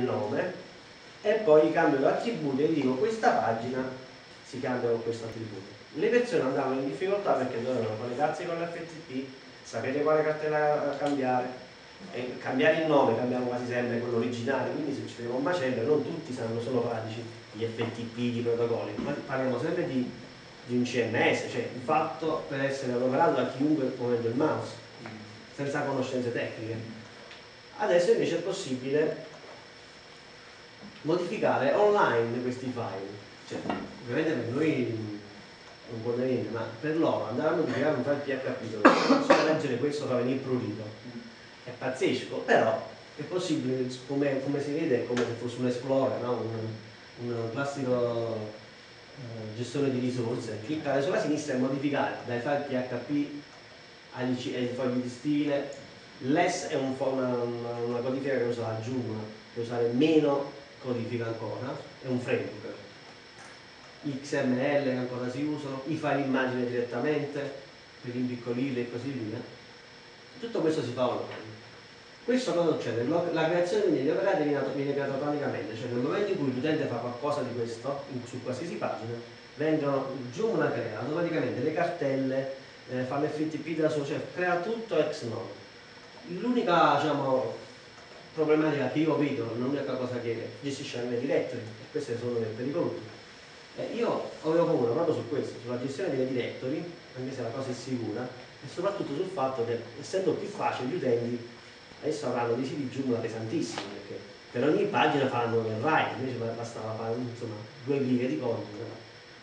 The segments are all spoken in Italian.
il nome e poi cambio l'attributo e dico questa pagina si cambia con questo attributo. Le persone andavano in difficoltà perché dovevano collegarsi con l'FTP, sapere quale cartella cambiare, e cambiare il nome, cambiamo quasi sempre quello originale, quindi succedeva un macello. Non tutti sanno solo pratici gli FTP, di protocolli, ma parliamo sempre di un CMS, cioè il fatto per essere adoperato da chiunque muovendo il mouse, senza conoscenze tecniche. Adesso invece è possibile modificare online questi file, cioè, ovviamente per noi non può niente, ma per loro andare a modificare un file PHP dove non si può leggere questo fa venire prurito, è pazzesco, però è possibile, come si vede, è come se fosse un Explorer, no? un classico gestore di risorse. Cliccare sulla sinistra e modificare dai file PHP ai fogli di stile. Less è una codifica che usa la Joomla, per usare meno codifica ancora, è un framework. XML che ancora si usano, i file immagine direttamente per impiccolirli e così via. Tutto questo si fa online. Questo cosa succede? La creazione degli operati viene creata automaticamente, cioè nel momento in cui l'utente fa qualcosa di questo su qualsiasi pagina, Joomla crea automaticamente le cartelle, fa l'FTP da solo, cioè crea tutto ex novo. L'unica, diciamo, problematica che io vedo, l'unica cosa che gestisce la mia directory, e queste sono le pericolose, io avevo paura proprio su questo, sulla gestione delle directory, anche se la cosa è sicura, e soprattutto sul fatto che, essendo più facile, gli utenti adesso avranno dei siti Joomla pesantissimi, perché per ogni pagina faranno un write, invece bastava fare, insomma, 2 righe di codice.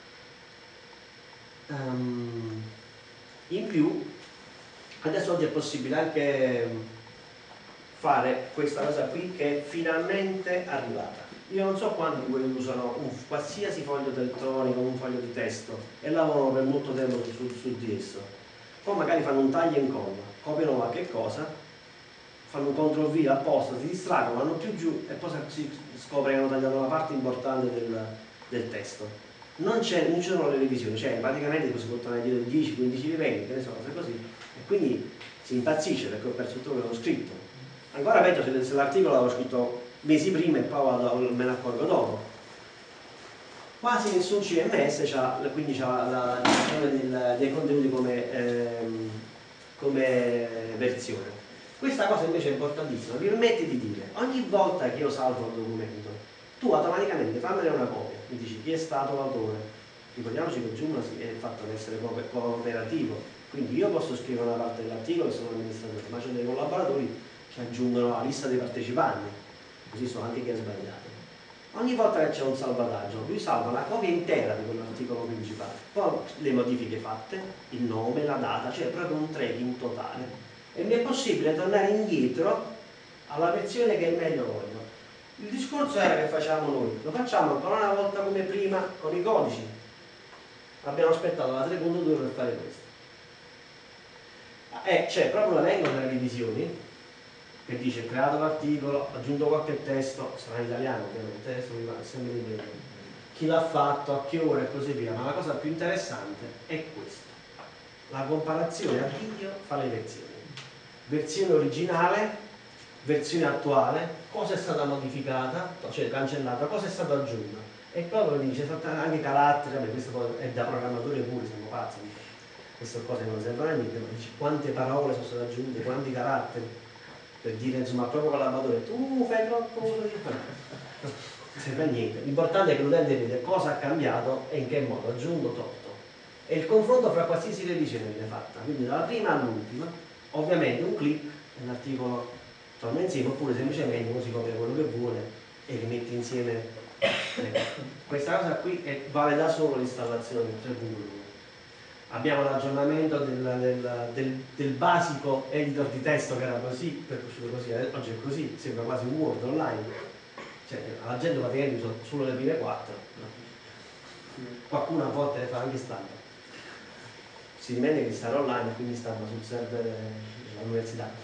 In più, adesso oggi è possibile anche fare questa cosa qui che è finalmente arrivata. Io non so quanti di voi usano qualsiasi foglio elettronico, un foglio di testo e lavorano per molto tempo su di esso. Poi magari fanno un taglio e incolla, copiano qualche cosa, fanno un CTRL V apposta, si distraggono, vanno più giù e poi si scopre che hanno tagliato una parte importante del testo. Non ci sono le revisioni, cioè praticamente si portano dietro 10-15 livelli, che ne so, cose così, e quindi si impazzisce perché ho perso tutto quello che ho scritto. Ancora peggio se l'articolo l'avevo scritto mesi prima e poi me ne accorgo dopo. Quasi nessun CMS quindi c'ha la gestione dei contenuti come versione. Questa cosa invece è importantissima, vi permette di dire ogni volta che io salvo un documento, tu automaticamente fammene una copia, mi dici chi è stato l'autore. Ricordiamoci che Joomla è fatto per essere cooperativo, quindi io posso scrivere una parte dell'articolo e sono l'amministratore, ma c'è dei collaboratori che aggiungono la lista dei partecipanti, così so anche chi ha sbagliato. Ogni volta che c'è un salvataggio, lui salva la copia intera di quell'articolo principale, poi le modifiche fatte, il nome, la data, cioè proprio un tracking totale. E mi è possibile tornare indietro alla versione che meglio voglio. Il discorso era che facciamo noi, lo facciamo ancora una volta come prima con i codici. Abbiamo aspettato la 3.2 per fare questo. C'è proprio l'elenco delle revisioni che dice creato l'articolo, aggiunto qualche testo, sarà in italiano ovviamente, adesso mi va sempre in inglese, chi l'ha fatto, a che ora e così via, ma la cosa più interessante è questa. La comparazione a video fa le versione originale, versione attuale, cosa è stata modificata, cioè cancellata, cosa è stato aggiunto. E proprio dice anche caratteri, vabbè, questo è da programmatore pure, siamo pazzi, queste cose non servono a niente, ma dice quante parole sono state aggiunte, quanti caratteri, per dire insomma proprio collaboratore, tu fai troppo, non serve a niente. L'importante è che l'utente vede cosa ha cambiato e in che modo, aggiunto, tolto. E il confronto fra qualsiasi revisione viene fatta, quindi dalla prima all'ultima, ovviamente un click e l'articolo torna insieme, oppure semplicemente uno si copia quello che vuole e li mette insieme. Questa cosa qui vale da solo l'installazione del 3.1. Abbiamo l'aggiornamento del basico editor di testo che era così, perché è uscito così, oggi è così, sembra quasi un Word online, cioè la gente praticamente usa solo le prime 4, qualcuno a volte le fa anche stampa, si dimentica di stare online e quindi stampa sul server dell'università.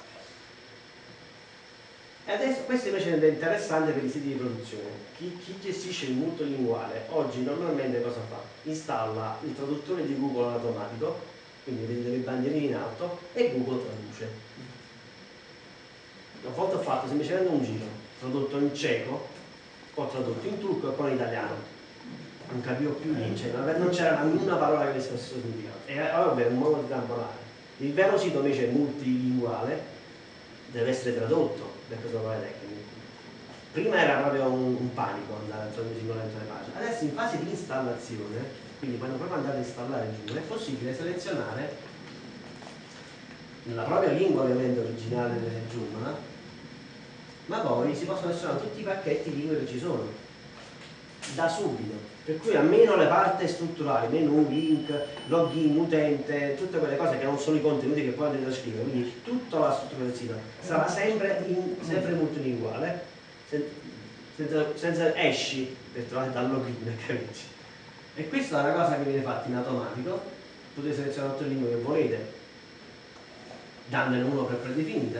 E adesso questo invece è interessante per i siti di produzione. Chi gestisce il multilinguale oggi normalmente cosa fa? Installa il traduttore di Google automatico, quindi vedete le bandierine in alto, e Google traduce. Una volta ho fatto semplicemente un giro, tradotto in ceco, poi tradotto in turco e poi in italiano. Non capivo più niente, non c'era nessuna parola che avesse questo significato. E vabbè, è un modo di tamponare. Il vero sito invece è multilinguale, deve essere tradotto da questo parole tecnico. Prima era proprio un panico andare a tradurre singolamente le pagine. Adesso in fase di installazione, quindi quando proprio andate a installare Joomla, è possibile selezionare nella propria lingua ovviamente originale del Joomla, ma poi si possono selezionare tutti i pacchetti lingue che ci sono da subito, per cui almeno le parti strutturali, menu, link, login, utente, tutte quelle cose che non sono i contenuti che poi andrete a scrivere, quindi tutta la struttura del sito sarà sempre multilinguale, senza esci per trovare dal login, capite? E questa è una cosa che viene fatta in automatico, potete selezionare tutte le lingue che volete, dandone uno per predefinita,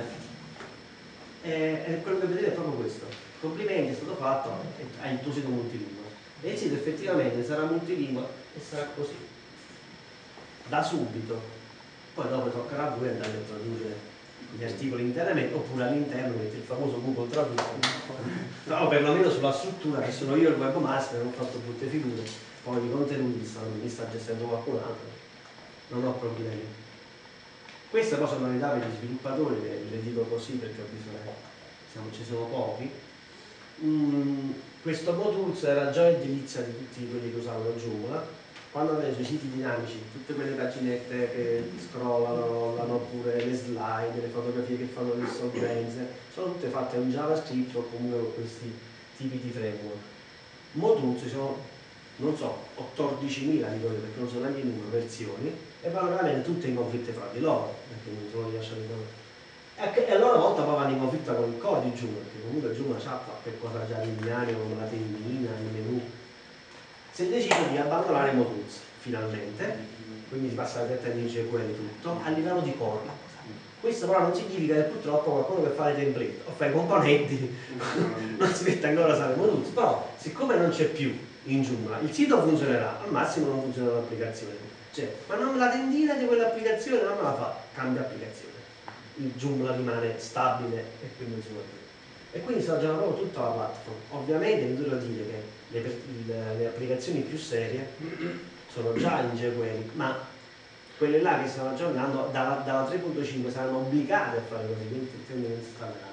e quello che vedete è proprio questo. Complimenti, è stato fatto, hai il tuo sito multilingua. E il sito effettivamente sarà multilingua e sarà così, da subito. Poi dopo toccherà a voi andare a tradurre gli articoli internamente, oppure all'interno metti il famoso Google Traduzione, no, perlomeno sulla struttura, che sono io il webmaster, non ho fatto brutte figure, poi i contenuti mi sta gestendo qualcun altro, non ho problemi. Queste poi sono novità per gli sviluppatori, le dico così perché ho bisogno, ci sono pochi. Questo Motools era già in delizia di tutti quelli che usavano Joomla. Quando avete sui siti dinamici, tutte quelle paginette che scrollano, oppure le slide, le fotografie che fanno le sovvenze, sono tutte fatte in JavaScript o comunque con questi tipi di framework. Motools ci sono, non so, 14.000 di quelli, perché non sono neanche in numero, versioni, e vanno veramente tutte in conflitto fra di loro, perché non sono rilasciati da loro. E a loro volta poi vanno in conflitto con il core di Joomla, perché comunque Joomla c'ha qualche cosa già lineare, come la tendina, il menu. Si è deciso di abbandonare i Motools, finalmente, quindi si passa direttamente in jQuery tutto, a livello di core. Questo però non significa che purtroppo qualcuno che fa le template o fa i componenti non si mette ancora a usare Motools, però siccome non c'è più in Joomla, il sito funzionerà, al massimo non funziona l'applicazione. Cioè, ma non la tendina di quell'applicazione non me la fa, cambia applicazione. Il Joomla rimane stabile e quindi non si può più. E quindi sta giocando proprio tutta la platform. Ovviamente mi devo dire che le applicazioni più serie sono già in jQuery, ma quelle là che stanno aggiornando dalla 3.5 saranno obbligate a fare così, quindi devono installare.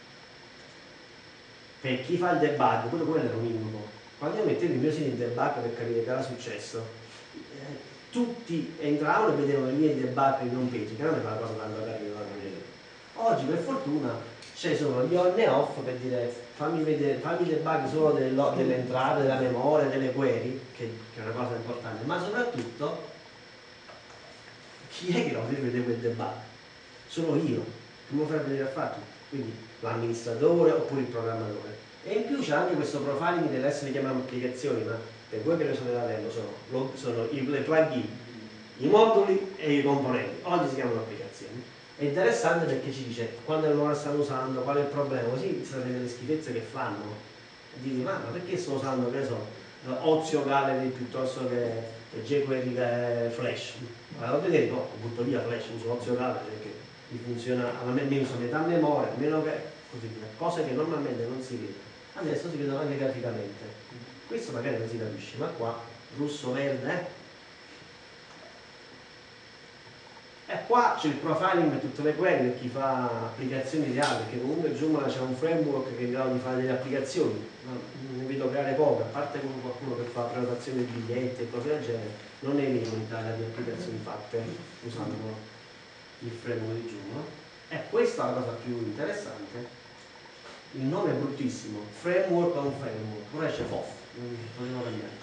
Per chi fa il debug, quello era un incubo. Quando io mettevo il mio sito in debug per capire che era successo, tutti entravano e vedevano le linee di debug in home page, che non è una cosa tanto carina da vedere. Oggi per fortuna ci sono gli on e off per dire fammi debug solo delle entrate, della memoria, delle query, che è una cosa importante, ma soprattutto chi è che lo deve vedere quel debug? Sono io, che me lo farà vedere a fare tutto, quindi l'amministratore oppure il programmatore. E in più c'è anche questo profiling delle essere chiamate applicazioni, ma per voi che ne sono dell'Adello sono le plugin, i moduli e i componenti. Oggi si chiamano applicazioni. È interessante perché ci dice quando non la stanno usando, qual è il problema, così sapete le schifezze che fanno. E dite, ma perché sto usando, che so, Ozio Gallery piuttosto che jQuery Flash? Allora vedete, no, butto via Flash, uso Ozio Gallery perché mi funziona, mi uso metà memoria, meno che così via, cose che normalmente non si vedono. Adesso si vedono anche graficamente. Questo magari non si capisce, ma qua rosso-verde. E qua c'è il profiling per tutte le query per chi fa applicazioni reali, perché comunque Joomla c'è un framework che è in grado di fare delle applicazioni, ne vedo creare poche, a parte con qualcuno che fa prenotazione di biglietti e cose del genere, non ne vedo in Italia di applicazioni fatte usando il framework di Joomla. E questa è la cosa più interessante. Il nome è bruttissimo, framework o un framework, ora esce FOF, non potevo cambiare.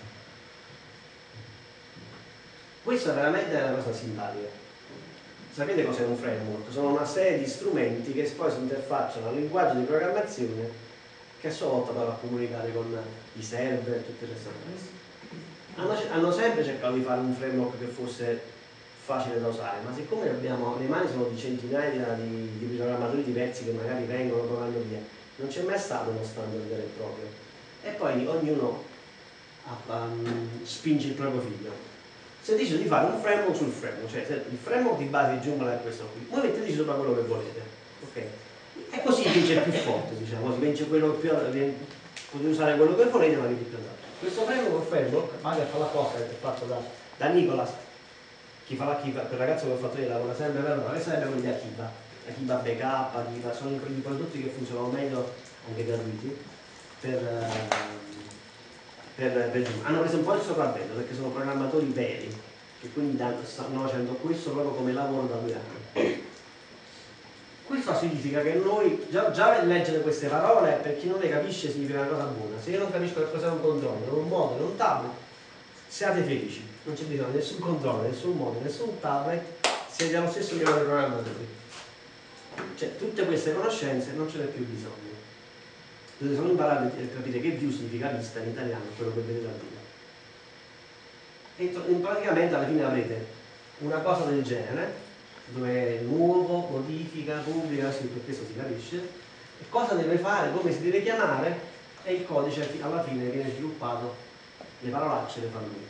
Questa è veramente una cosa simpatica. Sapete cos'è un framework? Sono una serie di strumenti che poi si interfacciano al linguaggio di programmazione che a sua volta vanno a comunicare con i server e tutto il resto del resto. Hanno sempre cercato di fare un framework che fosse facile da usare, ma siccome abbiamo, le mani sono di centinaia di programmatori diversi che magari vengono, poi vanno via, non c'è mai stato uno standard vero e proprio. E poi ognuno spinge il proprio figlio. Si è deciso di fare un framework sul framework, cioè il framework di base di Joomla è questo qui, voi metteteci sopra quello che volete, ok? E così vince il più forte, diciamo, si vince quello più, potete usare quello che volete, ma che più andato. Questo framework vale a fare la cosa che è fatto da Nicolas, quel ragazzo che ho fatto io lavora sempre per noi, sarebbe quello di Akiba Backup, Akiba, sono i prodotti che funzionano meglio, anche gratuiti, per Zoom. Hanno preso un po' il sopravvento perché sono programmatori veri, che quindi stanno facendo questo proprio come lavoro da 2 anni. Questo significa che noi, già leggere queste parole, per chi non le capisce significa una cosa buona. Se io non capisco che cos'è un controller, un modulo, un tablet, siate felici, non c'è bisogno di nessun controller, nessun modulo, nessun tablet, siete allo stesso livello dei programmatori. Cioè, tutte queste conoscenze non ce n'è più bisogno. Dovete solo imparare a capire che view significa vista in italiano, quello che vedete a vita. E praticamente alla fine avrete una cosa del genere, dove è nuovo, modifica, pubblica, sì, per questo si capisce, e cosa deve fare, come si deve chiamare, e il codice alla fine viene sviluppato, le parolacce le fa lui.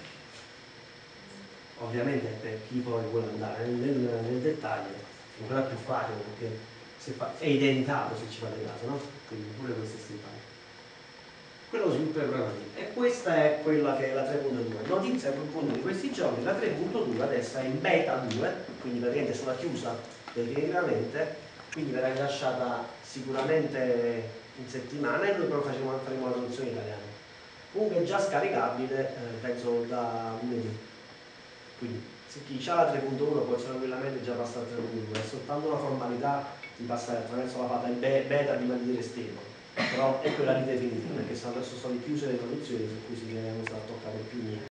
Ovviamente per chi poi vuole andare nel dettaglio è ancora più facile perché è identitato, se ci fate caso, no? Quindi pure questo è stampato. Quello sviluppo i programmi. E questa è quella che è la 3.2. Notizia appunto di questi giorni, la 3.2 adesso è in beta 2, quindi praticamente è stata chiusa definitivamente, quindi verrà rilasciata sicuramente in settimana e noi però faremo la traduzione italiana. Comunque è già scaricabile, penso da lunedì. Quindi se chi ha la 3.1 può tranquillamente già passare al 3.2, è soltanto una formalità di passare attraverso la fase beta prima di dire esterno. Però è quella di definitiva, perché adesso sono chiuse le traduzioni, su cui si viene a toccare più niente.